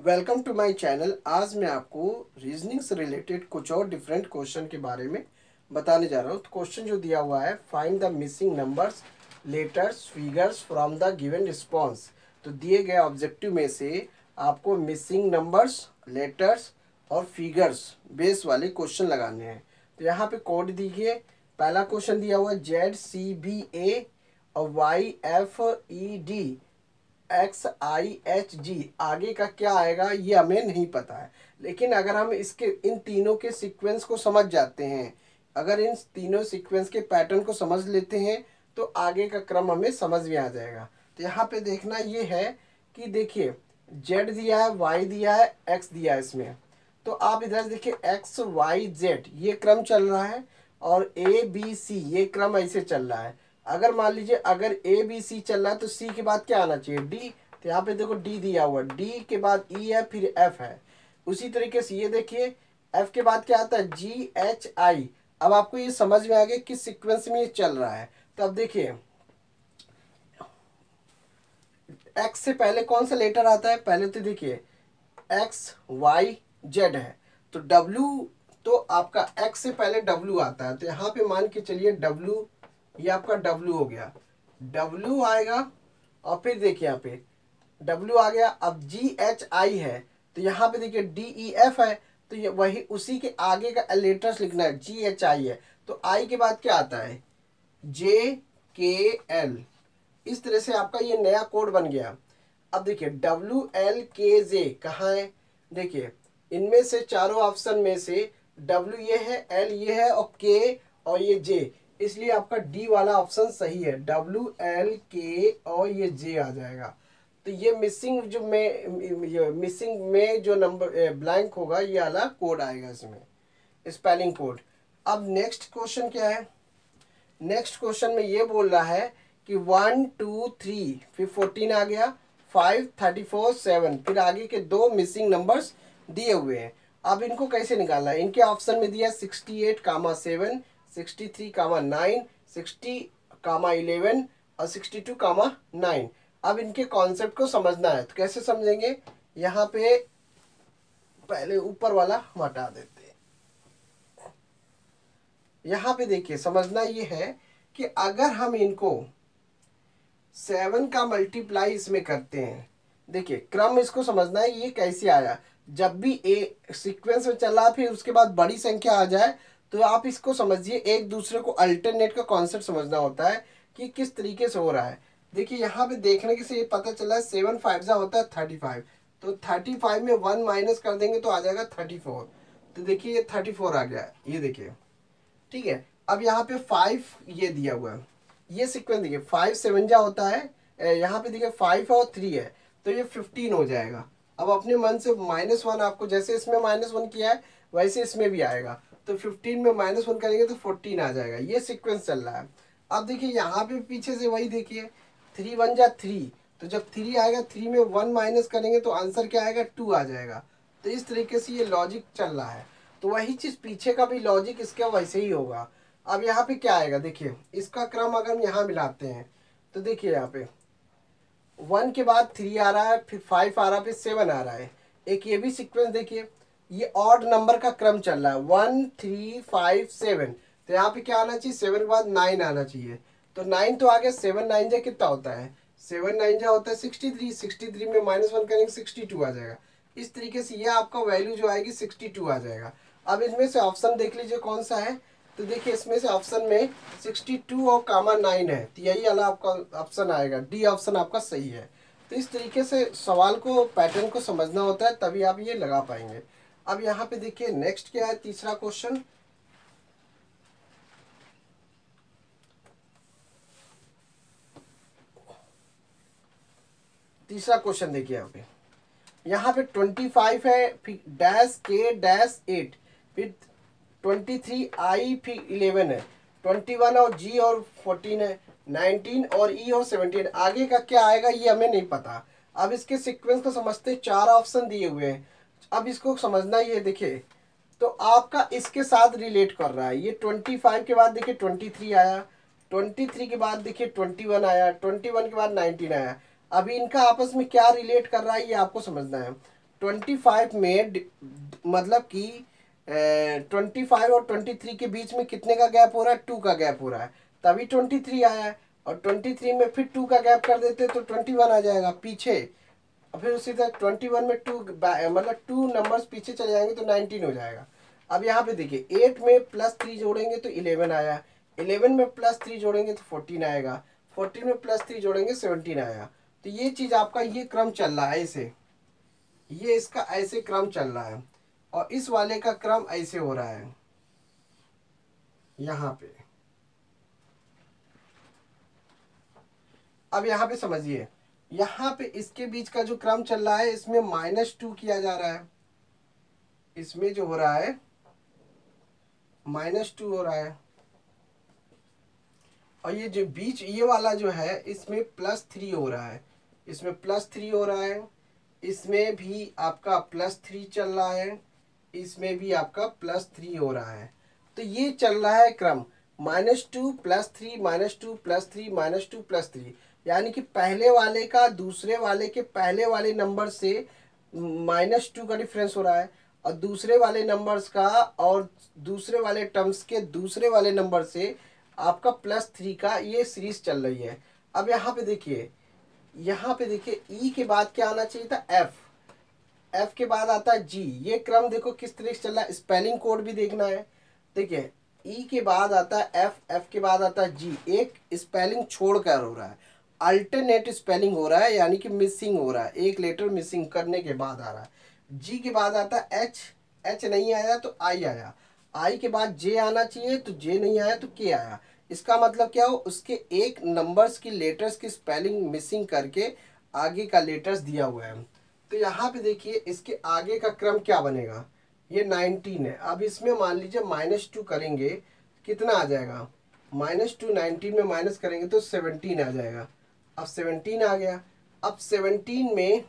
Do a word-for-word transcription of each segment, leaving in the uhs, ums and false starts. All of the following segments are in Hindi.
Welcome to my channel. आज मैं आपको रीजनिंग से रिलेटेड कुछ और डिफरेंट क्वेश्चन के बारे में बताने जा रहा हूँ। तो क्वेश्चन जो दिया हुआ है, find the missing numbers letters figures from the given response. तो दिए गए ऑब्जेक्टिव में से आपको मिसिंग नंबर्स, लेटर्स और फिगर्स बेस वाले क्वेश्चन लगाने हैं। तो यहाँ पे कोड दीजिए। पहला क्वेश्चन दिया हुआ है जेड सी बी ए और Y F E D X I H G. आगे का क्या आएगा ये हमें नहीं पता है, लेकिन अगर हम इसके इन तीनों के सीक्वेंस को समझ जाते हैं, अगर इन तीनों सीक्वेंस के पैटर्न को समझ लेते हैं तो आगे का क्रम हमें समझ में आ जाएगा। तो यहाँ पे देखना ये है कि देखिए जेड दिया है, वाई दिया है, एक्स दिया है इसमें। तो आप इधर देखिए एक्स वाई जेड ये क्रम चल रहा है और ए बी सी ये क्रम ऐसे चल रहा है। अगर मान लीजिए अगर ए बी सी चल रहा है तो सी के बाद क्या आना चाहिए, डी। तो यहाँ पे देखो डी दिया हुआ, डी के बाद ई है, फिर एफ है। उसी तरीके से ये देखिए एफ के बाद क्या आता है, जी एच आई। अब आपको ये समझ में आ गया किस सीक्वेंस में ये चल रहा है। तो अब देखिए एक्स से पहले कौन सा लेटर आता है, पहले तो देखिए एक्स वाई जेड है तो डब्ल्यू, तो आपका एक्स से पहले डब्ल्यू आता है। तो यहाँ पे मान के चलिए डब्ल्यू, ये आपका डब्ल्यू हो गया, डब्ल्यू आएगा और फिर देखिए यहाँ पे डब्ल्यू आ गया। अब जी एच आई है तो यहाँ पे देखिए डी ई एफ है, तो ये वही उसी के आगे का लेटर्स लिखना है, जी एच आई है तो आई के बाद क्या आता है, जे के एल। इस तरह से आपका ये नया कोड बन गया। अब देखिए डब्ल्यू एल के जे कहाँ है, देखिए इनमें से चारों ऑप्शन में से डब्ल्यू ये है, एल ये है और के और ये जे, इसलिए आपका डी वाला ऑप्शन सही है। डब्ल्यू एल के और ये जे आ जाएगा। तो ये मिसिंग जो में ये मिसिंग में जो नंबर ब्लैंक होगा ये वाला कोड आएगा इसमें, स्पेलिंग कोड। अब नेक्स्ट क्वेश्चन क्या है, नेक्स्ट क्वेश्चन में ये बोल रहा है कि वन टू थ्री, फिर फोर्टीन आ गया, फाइव थर्टी फोर सेवन, फिर आगे के दो मिसिंग नंबर्स दिए हुए हैं। अब इनको कैसे निकालना है, इनके ऑप्शन में दिया sixty eight comma seven, sixty three comma nine, sixty comma eleven और सिक्सटी टू कामा नाइन। अब इनके कॉन्सेप्ट को समझना है तो कैसे समझेंगे, यहाँ पे पहले ऊपर वाला हम हटा देते हैं। यहाँ पे देखिए समझना ये है कि अगर हम इनको सेवन का मल्टीप्लाई इसमें करते हैं, देखिए क्रम इसको समझना है ये कैसे आया। जब भी ए सीक्वेंस में चला फिर उसके बाद बड़ी संख्या आ जाए तो आप इसको समझिए, एक दूसरे को अल्टरनेट का कॉन्सेप्ट समझना होता है कि किस तरीके से हो रहा है। देखिए यहाँ पे देखने के से ये पता चला है सेवन फाइव जा होता है थर्टी फाइव, तो थर्टी फाइव में वन माइनस कर देंगे तो आ जाएगा थर्टी फोर। तो देखिए ये थर्टी फोर आ गया, ये देखिए ठीक है। अब यहाँ पे फाइव ये दिया हुआ है, ये सीक्वेंस देखिए फाइव सेवन जा होता है, यहाँ पे देखिए फाइव और थ्री है तो ये फिफ्टीन हो जाएगा। अब अपने मन से माइनस वन, आपको जैसे इसमें माइनस वन किया है वैसे इसमें भी आएगा, तो फिफ्टीन में माइनस वन करेंगे तो फोर्टीन आ जाएगा। ये सीक्वेंस चल रहा है। अब देखिए यहाँ पे पीछे से वही देखिए थ्री वन जा थ्री, तो जब थ्री आएगा थ्री में वन माइनस करेंगे तो आंसर क्या आएगा, टू आ जाएगा। तो इस तरीके से ये लॉजिक चल रहा है। तो वही चीज़ पीछे का भी लॉजिक इसका वैसे ही होगा। अब यहाँ पे क्या आएगा, देखिए इसका क्रम अगर हम यहाँ मिलाते हैं तो देखिए यहाँ पे वन के बाद थ्री आ रहा है, फिर फाइव आ रहा है, फिर सेवन आ रहा है। एक ये भी सीक्वेंस देखिए, ये ऑड नंबर का क्रम चल रहा है, वन थ्री फाइव सेवन। तो यहाँ पे क्या आना चाहिए, सेवन के बाद नाइन आना चाहिए। तो नाइन तो आ गया, सेवन नाइन जा कितना होता है, सेवन नाइन जा होता है सिक्सटी थ्री, सिक्सटी थ्री में माइनस वन करेंगे सिक्सटी टू आ जाएगा। इस तरीके से ये आपका वैल्यू जो आएगी सिक्सटी टू आ जाएगा। अब इसमें से ऑप्शन देख लीजिए कौन सा है, तो देखिए इसमें से ऑप्शन में सिक्सटी टू और कामा नाइन है, तो यही वाला आपका ऑप्शन आएगा, डी ऑप्शन आपका सही है। तो इस तरीके से सवाल को, पैटर्न को समझना होता है तभी आप ये लगा पाएंगे। अब यहाँ पे देखिए नेक्स्ट क्या है, तीसरा क्वेश्चन। तीसरा क्वेश्चन देखिए यहाँ पे, यहाँ पे ट्वेंटी फाइव है, फिर डैश के डैश एट, फिर ट्वेंटी थ्री आई, फिर इलेवन है, ट्वेंटी वन और जी और फोर्टीन है, नाइनटीन और ई और सेवनटीन। आगे का क्या आएगा ये हमें नहीं पता। अब इसके सीक्वेंस को समझते, चार ऑप्शन दिए हुए हैं। अब इसको समझना, ये देखिए तो आपका इसके साथ रिलेट कर रहा है। ये ट्वेंटी फाइव के बाद देखिए ट्वेंटी थ्री आया, ट्वेंटी थ्री के बाद देखिए ट्वेंटी वन आया, ट्वेंटी वन के बाद नाइनटीन आया। अभी इनका आपस में क्या रिलेट कर रहा है ये आपको समझना है। ट्वेंटी फाइव में डि- मतलब कि ट्वेंटी फाइव और ट्वेंटी थ्री के बीच में कितने का गैप हो रहा है, टू का गैप हो रहा है, तभी ट्वेंटी थ्री आया है। और ट्वेंटी थ्री में फिर टू का गैप कर देते तो ट्वेंटी वन आ जाएगा पीछे। और फिर उसी तरह ट्वेंटी वन में टू मतलब टू नंबर्स पीछे चले जाएंगे तो नाइनटीन हो जाएगा। अब यहाँ पे देखिए एट में प्लस थ्री जोड़ेंगे तो इलेवन आया, इलेवन में प्लस थ्री जोड़ेंगे तो फोर्टीन आएगा, फोर्टीन में प्लस थ्री जोड़ेंगे सेवनटीन आएगा। तो ये चीज़ आपका ये क्रम चल रहा है ऐसे, ये इसका ऐसे क्रम चल रहा है और इस वाले का क्रम ऐसे हो रहा है यहाँ पे। अब यहाँ पे समझिए, यहाँ पे इसके बीच का जो क्रम चल रहा है इसमें माइनस टू किया जा रहा है, इसमें जो हो रहा है माइनस टू हो रहा है, और ये जो बीच ये वाला जो है इसमें प्लस थ्री हो रहा है, इसमें प्लस थ्री हो रहा है, इसमें भी आपका प्लस थ्री चल रहा है, इसमें भी आपका प्लस थ्री हो रहा है। तो ये चल रहा है क्रम minus two plus three minus two plus three minus two plus three, यानी कि पहले वाले का दूसरे वाले के पहले वाले नंबर से माइनस टू का डिफरेंस हो रहा है, और दूसरे वाले नंबर्स का और दूसरे वाले टर्म्स के दूसरे वाले नंबर से आपका प्लस थ्री का ये सीरीज चल रही है। अब यहाँ पे देखिए, यहाँ पे देखिए ई के बाद क्या आना चाहिए था, एफ, एफ के बाद आता है जी। ये क्रम देखो किस तरह से चल रहा है, स्पेलिंग कोड भी देखना है। देखिए ई के बाद आता है एफ, एफ के बाद आता है जी, एक स्पेलिंग छोड़कर हो रहा है, अल्टरनेट स्पेलिंग हो रहा है, यानी कि मिसिंग हो रहा है, एक लेटर मिसिंग करने के बाद आ रहा है। जी के बाद आता है एच, एच नहीं आया तो आई आया, आई के बाद जे आना चाहिए तो जे नहीं आया तो के आया। इसका मतलब क्या हो, उसके एक नंबर्स की लेटर्स की स्पेलिंग मिसिंग करके आगे का लेटर्स दिया हुआ है। तो यहाँ पे देखिए इसके आगे का क्रम क्या बनेगा, ये नाइनटीन है। अब इसमें मान लीजिए माइनस टू करेंगे कितना आ जाएगा, माइनस टू नाइनटीन में माइनस करेंगे तो सेवनटीन आ जाएगा। अब सेवनटीन आ गया। अब सेवनटीन में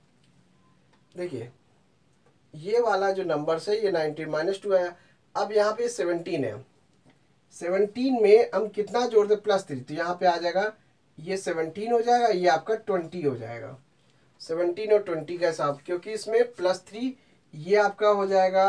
देखिए ये वाला जो नंबर है ये नाइनटीन माइनस टू आया। अब यहाँ पे सेवनटीन है, सेवनटीन में हम कितना जोड़ दे, प्लस थ्री, तो यहाँ पे आ जाएगा ये सेवनटीन हो जाएगा, ये आपका ट्वेंटी हो जाएगा, सेवनटीन और ट्वेंटी का हिसाब, क्योंकि इसमें प्लस थ्री ये आपका हो जाएगा,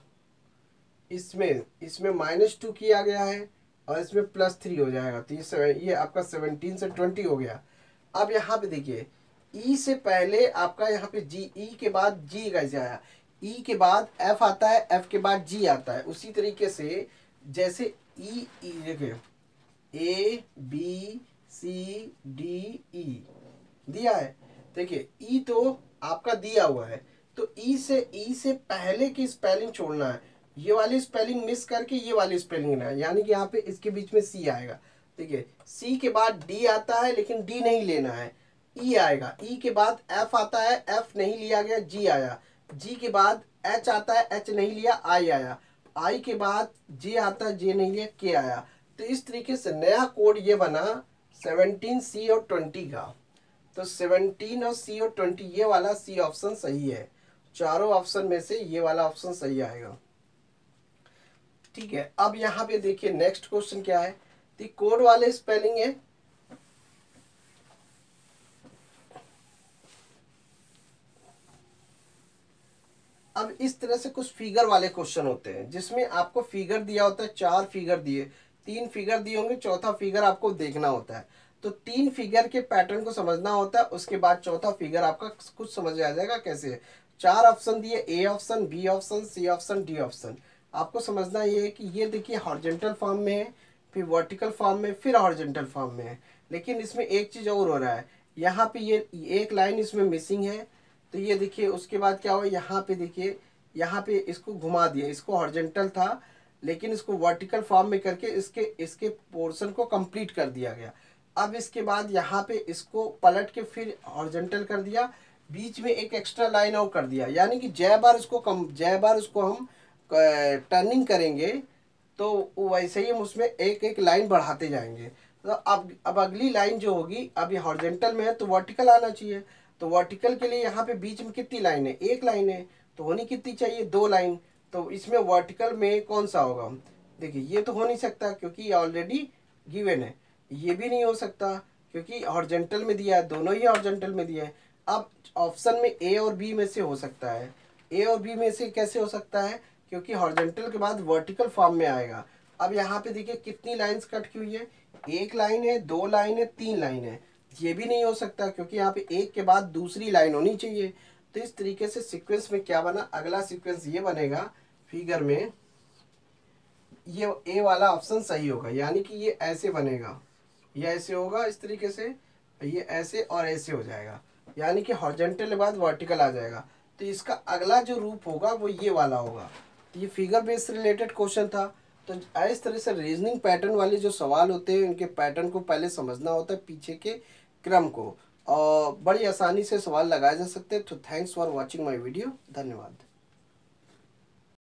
इसमें इसमें माइनस टू किया गया है और इसमें प्लस थ्री हो जाएगा, तो ये ये आपका सेवनटीन से ट्वेंटी हो गया। अब यहाँ पे देखिए ई से पहले आपका यहाँ पे जी, ई के बाद जी कैसे आया, ई के बाद एफ आता है, एफ के बाद जी आता है। उसी तरीके से जैसे ई ई देखिए A B C D E दिया है, देखिए ई तो आपका दिया हुआ है, तो ई से ई से पहले की स्पेलिंग छोड़ना है, ये वाली स्पेलिंग मिस करके ये वाली स्पेलिंग लेना है, यानी कि यहाँ पे इसके बीच में सी आएगा। देखिए सी के बाद डी आता है लेकिन डी नहीं लेना है, ई आएगा, ई के बाद एफ आता है, एफ नहीं लिया गया, जी आया, जी के बाद एच आता है, एच नहीं लिया, आई आया, आई के बाद जे आता है, जे नहीं लिया, के आया। तो इस तरीके से नया कोड ये बना सेवनटीन सी और ट्वेंटी का। तो सेवनटीन और सी और ट्वेंटी, ये वाला सी ऑप्शन सही है, चारों ऑप्शन में से ये वाला ऑप्शन सही आएगा। ठीक है, अब यहाँ पे देखिए नेक्स्ट क्वेश्चन क्या है, तो कोड वाले स्पेलिंग है, अब इस तरह से कुछ फिगर वाले क्वेश्चन होते हैं जिसमें आपको फिगर दिया होता है, चार फिगर दिए, तीन फिगर दिए होंगे, चौथा फिगर आपको देखना होता है। तो तीन फिगर के पैटर्न को समझना होता है, उसके बाद चौथा फिगर आपका कुछ समझ आ जाएगा कैसे है। चार ऑप्शन दिए, A option, B option, C option, D option. आपको समझना ये है कि ये देखिए हॉरिजॉन्टल फॉर्म में है, फिर वर्टिकल फॉर्म में, फिर हॉरिजॉन्टल फॉर्म में है। लेकिन इसमें एक चीज़ और हो रहा है, यहाँ पे ये एक लाइन इसमें मिसिंग है, तो ये देखिए उसके बाद क्या हुआ, यहाँ पे देखिए यहाँ पे इसको घुमा दिया, इसको हॉरिजॉन्टल था लेकिन इसको वर्टिकल फॉर्म में करके इसके इसके पोर्शन को कंप्लीट कर दिया गया। अब इसके बाद यहाँ पे इसको पलट के फिर हॉरिजॉन्टल कर दिया, बीच में एक एक्स्ट्रा लाइन और कर दिया, यानी कि जय बार उसको कम जय बार उसको हम टर्निंग करेंगे तो वैसे ही हम उसमें एक एक लाइन बढ़ाते जाएंगे। तो अब अब अगली लाइन जो होगी, अब ये हॉरिजॉन्टल में है तो वर्टिकल आना चाहिए, तो वर्टिकल के लिए यहाँ पे बीच में कितनी लाइन है, एक लाइन है, तो होनी कितनी चाहिए, दो लाइन। तो इसमें वर्टिकल में कौन सा होगा, देखिए ये तो हो नहीं सकता क्योंकि ये ऑलरेडी गिवन है, ये भी नहीं हो सकता क्योंकि हॉरिजॉन्टल में दिया है, दोनों ही हॉरिजॉन्टल में दिया है। अब ऑप्शन में ए और बी में से हो सकता है, ए और बी में से कैसे हो सकता है, क्योंकि हॉरिजॉन्टल के बाद वर्टिकल फॉर्म में आएगा। अब यहाँ पे देखिए कितनी लाइंस कट की हुई है, एक लाइन है, दो लाइन है, तीन लाइन है। ये भी नहीं हो सकता क्योंकि यहाँ पे एक के बाद दूसरी लाइन होनी चाहिए। तो इस तरीके से सीक्वेंस में क्या बना, अगला सीक्वेंस ये बनेगा फिगर में, ये ए वाला ऑप्शन सही होगा, यानी कि ये ऐसे बनेगा, ये ऐसे होगा इस तरीके से, ये ऐसे और ऐसे हो जाएगा, यानी कि हॉरिजॉन्टल के बाद वर्टिकल आ जाएगा। तो इसका अगला जो रूप होगा वो ये वाला होगा। तो ये फिगर बेस से रिलेटेड क्वेश्चन था। तो इस तरह से रीजनिंग पैटर्न वाले जो सवाल होते हैं उनके पैटर्न को पहले समझना होता है, पीछे के क्रम को, और बड़ी आसानी से सवाल लगाए जा सकते हैं। तो thanks for watching my video, धन्यवाद।